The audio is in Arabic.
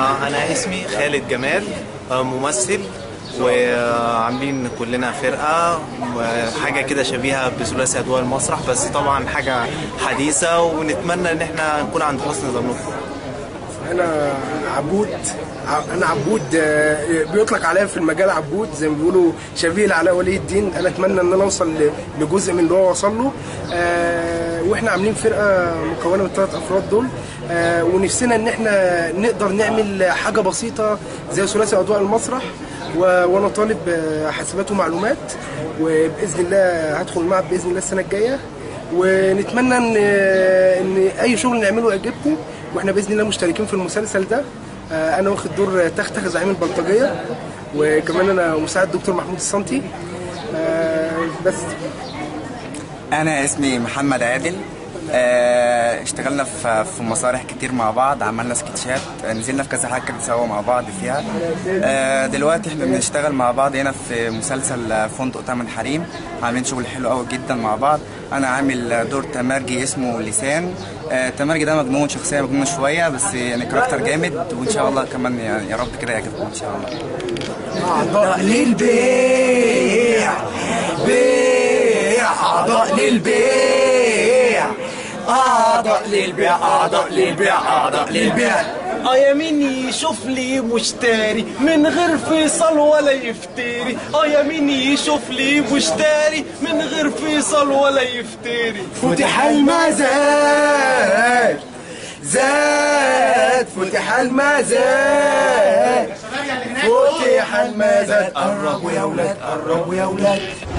أنا اسمي خالد جمال، ممثل، وعاملين كلنا فرقة حاجة كده شبيهة بثلاثي أضواء المسرح، بس طبعا حاجة حديثة، ونتمنى إن احنا نكون عند حسن ظنكم. أنا عبود. بيطلق عليا في المجال عبود، زي ما بيقولوا شبيه لعلاء ولي الدين. أنا أتمنى إن أنا أوصل لجزء من اللي هو وصل له. وإحنا عاملين فرقة مكونة من 3 أفراد دول، ونفسنا إن إحنا نقدر نعمل حاجة بسيطة زي ثلاثي أضواء المسرح. وانا طالب حاسبات ومعلومات، وباذن الله هدخل المعهد باذن الله السنه الجايه، ونتمنى ان اي شغل نعمله يعجبكم. واحنا باذن الله مشتركين في المسلسل ده. انا واخد دور تختخ زعيم البلطجيه، وكمان انا مساعد دكتور محمود الصنتي. بس انا اسمي محمد عادل. اشتغلنا في مسارح كتير مع بعض، عملنا سكتشات، نزلنا في كذا حاجه كده سوا مع بعض فيها. دلوقتي احنا بنشتغل مع بعض هنا في مسلسل فندق 8 حريم، عاملين شغل حلو قوي جدا مع بعض. انا عامل دور تمرجي اسمه لسان. تمرجي ده مجنون، شخصيه مجنونه شويه، بس يعني كاركتر جامد، وان شاء الله كمان يعني يا رب كده يعجبكم ان شاء الله. أعضاء للبيع، أعضاء للبيع، أعضاء للبيع، أعضاء للبيع، أعضاء للبيع. يا مين يشوف لي مشتري من غير فيصل ولا يفتري. يا مين يشوف لي مشتري من غير فيصل ولا يفتري. فتح المزاد زاد، فتح المزاد، فتح المزاد. قربوا يا ولاد، قربوا يا ولاد.